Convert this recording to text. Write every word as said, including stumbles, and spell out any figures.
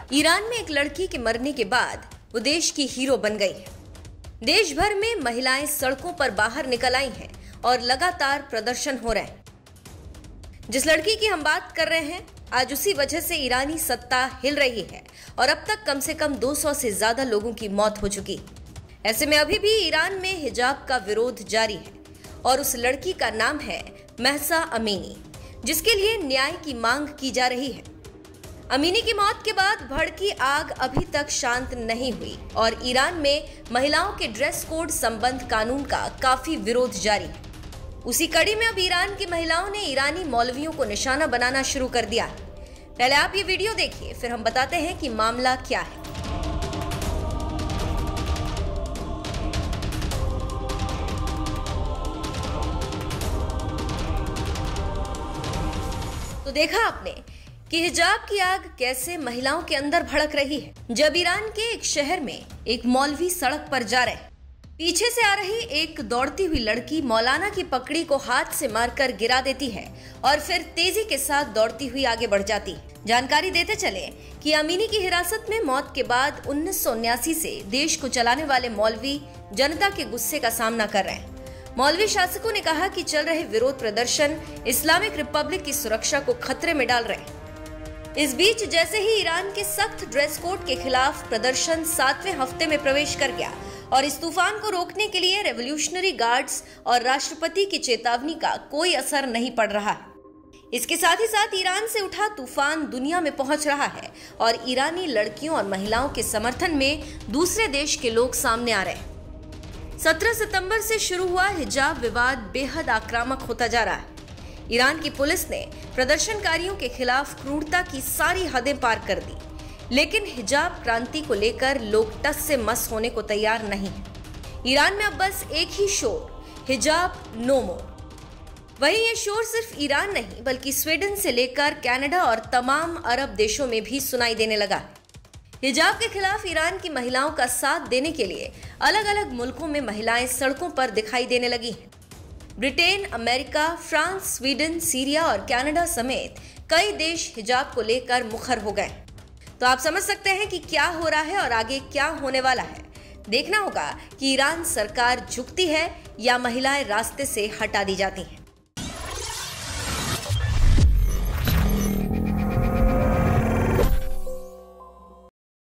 Iran में एक लड़की के मरने के बाद वो देश की हीरो बन गई है। देश भर में महिलाएं सड़कों पर बाहर निकल आई हैं और लगातार प्रदर्शन हो रहे हैं। जिस लड़की की हम बात कर रहे हैं, आज उसी वजह से ईरानी सत्ता हिल रही है और अब तक कम से कम दो सौ से ज्यादा लोगों की मौत हो चुकी। ऐसे में अभी भी ईरान में हिजाब का विरोध जारी है और उस लड़की का नाम है महसा अमीनी, जिसके लिए न्याय की मांग की जा रही है। अमीनी की मौत के बाद भड़की आग अभी तक शांत नहीं हुई और ईरान में महिलाओं के ड्रेस कोड संबंध कानून का काफी विरोध जारी है। उसी कड़ी में अब ईरान की महिलाओं ने ईरानी मौलवियों को निशाना बनाना शुरू कर दिया है। पहले आप ये वीडियो देखिए, फिर हम बताते हैं कि मामला क्या है। तो देखा आपने कि हिजाब की आग कैसे महिलाओं के अंदर भड़क रही है। जब ईरान के एक शहर में एक मौलवी सड़क पर जा रहे, पीछे से आ रही एक दौड़ती हुई लड़की मौलाना की पकड़ी को हाथ से मारकर गिरा देती है और फिर तेजी के साथ दौड़ती हुई आगे बढ़ जाती है। जानकारी देते चले कि अमीनी की हिरासत में मौत के बाद उन्नीस सौ उन्यासी से देश को चलाने वाले मौलवी जनता के गुस्से का सामना कर रहे हैं। मौलवी शासकों ने कहा कि चल रहे विरोध प्रदर्शन इस्लामिक रिपब्लिक की सुरक्षा को खतरे में डाल रहे हैं। इस बीच जैसे ही ईरान के सख्त ड्रेस कोड के खिलाफ प्रदर्शन सातवें हफ्ते में प्रवेश कर गया और इस तूफान को रोकने के लिए रेवोल्यूशनरी गार्ड्स और राष्ट्रपति की चेतावनी का कोई असर नहीं पड़ रहा है। इसके साथ ही साथ ईरान से उठा तूफान दुनिया में पहुंच रहा है और ईरानी लड़कियों और महिलाओं के समर्थन में दूसरे देश के लोग सामने आ रहे हैं। सत्रह सितंबर से शुरू हुआ हिजाब विवाद बेहद आक्रामक होता जा रहा है। ईरान की पुलिस ने प्रदर्शनकारियों के खिलाफ क्रूरता की सारी हदें पार कर दी, लेकिन हिजाब क्रांति को लेकर लोग टस से मस होने को तैयार नहीं है। ईरान में अब बस एक ही शोर, हिजाब नो मोर। वहीं ये शोर सिर्फ ईरान नहीं बल्कि स्वीडन से लेकर कनाडा और तमाम अरब देशों में भी सुनाई देने लगा है। हिजाब के खिलाफ ईरान की महिलाओं का साथ देने के लिए अलग अलग मुल्कों में महिलाएं सड़कों पर दिखाई देने लगी हैं। Britain, America, France, Sweden, Syria और कनाडा समेत कई देश हिजाब को लेकर मुखर हो गए। तो आप समझ सकते हैं कि क्या हो रहा है और आगे क्या होने वाला है। देखना होगा कि ईरान सरकार झुकती है या महिलाएं रास्ते से हटा दी जाती हैं।